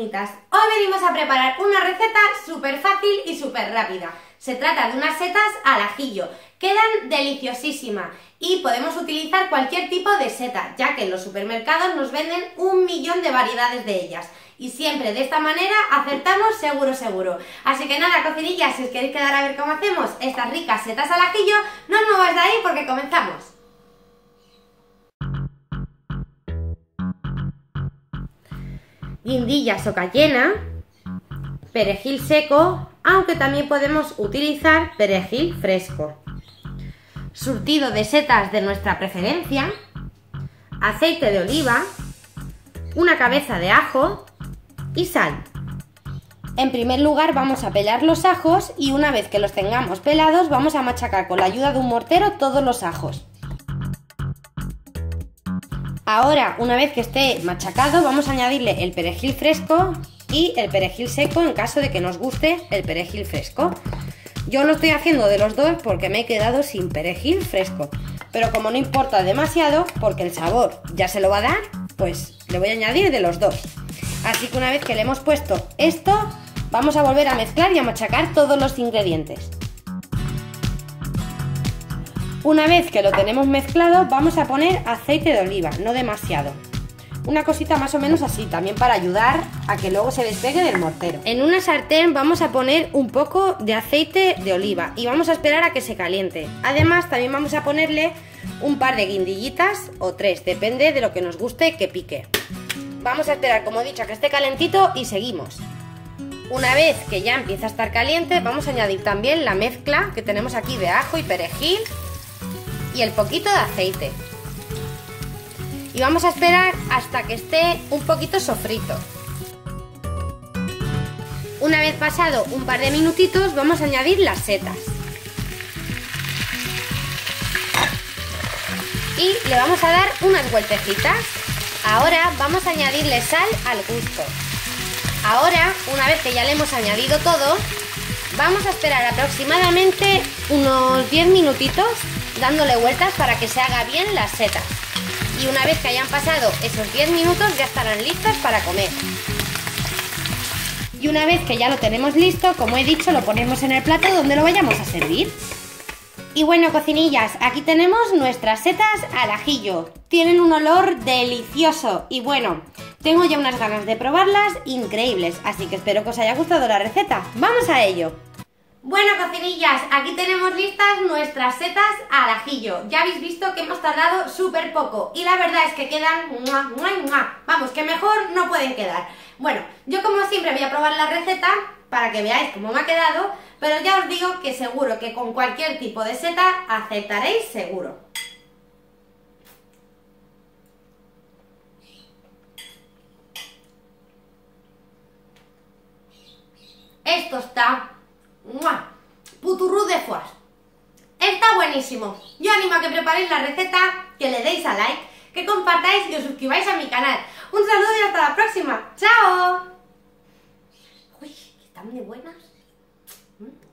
pequeñitas, hoy venimos a preparar una receta súper fácil y súper rápida. Se trata de unas setas al ajillo, quedan deliciosísimas y podemos utilizar cualquier tipo de seta, ya que en los supermercados nos venden 1.000.000 de variedades de ellas. Y siempre de esta manera acertamos seguro. Así que nada, cocinillas, si os queréis quedar a ver cómo hacemos estas ricas setas al ajillo, no os mováis de ahí porque comenzamos. Guindillas o cayena, perejil seco, aunque también podemos utilizar perejil fresco, surtido de setas de nuestra preferencia, aceite de oliva, una cabeza de ajo y sal. En primer lugar vamos a pelar los ajos y una vez que los tengamos pelados vamos a machacar con la ayuda de un mortero todos los ajos. Ahora, una vez que esté machacado, vamos a añadirle el perejil fresco y el perejil seco en caso de que nos guste el perejil fresco. Yo lo estoy haciendo de los dos porque me he quedado sin perejil fresco, pero como no importa demasiado, porque el sabor ya se lo va a dar, pues le voy a añadir de los dos. Así que una vez que le hemos puesto esto, vamos a volver a mezclar y a machacar todos los ingredientes. Una vez que lo tenemos mezclado, vamos a poner aceite de oliva, no demasiado. Una cosita más o menos así, también para ayudar a que luego se despegue del mortero. En una sartén vamos a poner un poco de aceite de oliva y vamos a esperar a que se caliente. Además, también vamos a ponerle un par de guindillitas o 3, depende de lo que nos guste que pique. Vamos a esperar, como he dicho, a que esté calentito y seguimos. Una vez que ya empieza a estar caliente, vamos a añadir también la mezcla que tenemos aquí de ajo y perejil y el poquito de aceite. Y vamos a esperar hasta que esté un poquito sofrito. Una vez pasado un par de minutitos, vamos a añadir las setas. Y le vamos a dar unas vueltecitas. Ahora vamos a añadirle sal al gusto. Ahora, una vez que ya le hemos añadido todo, vamos a esperar aproximadamente unos 10 minutitos dándole vueltas para que se haga bien las setas. Y una vez que hayan pasado esos 10 minutos ya estarán listas para comer. Y una vez que ya lo tenemos listo, como he dicho, lo ponemos en el plato donde lo vayamos a servir. Y bueno, cocinillas, aquí tenemos nuestras setas al ajillo. Tienen un olor delicioso y bueno, tengo ya unas ganas de probarlas increíbles, así que espero que os haya gustado la receta. ¡Vamos a ello! Bueno, cocinillas, aquí tenemos listas nuestras setas al ajillo. Ya habéis visto que hemos tardado súper poco y la verdad es que quedan vamos, que mejor no pueden quedar. Bueno, yo como siempre voy a probar la receta para que veáis cómo me ha quedado, pero ya os digo que seguro que con cualquier tipo de seta acertaréis seguro. Esto está puturrú de foie. Está buenísimo. Yo animo a que preparéis la receta, que le deis a like, que compartáis y os suscribáis a mi canal. Un saludo y hasta la próxima. ¡Chao! Uy, que están de buenas.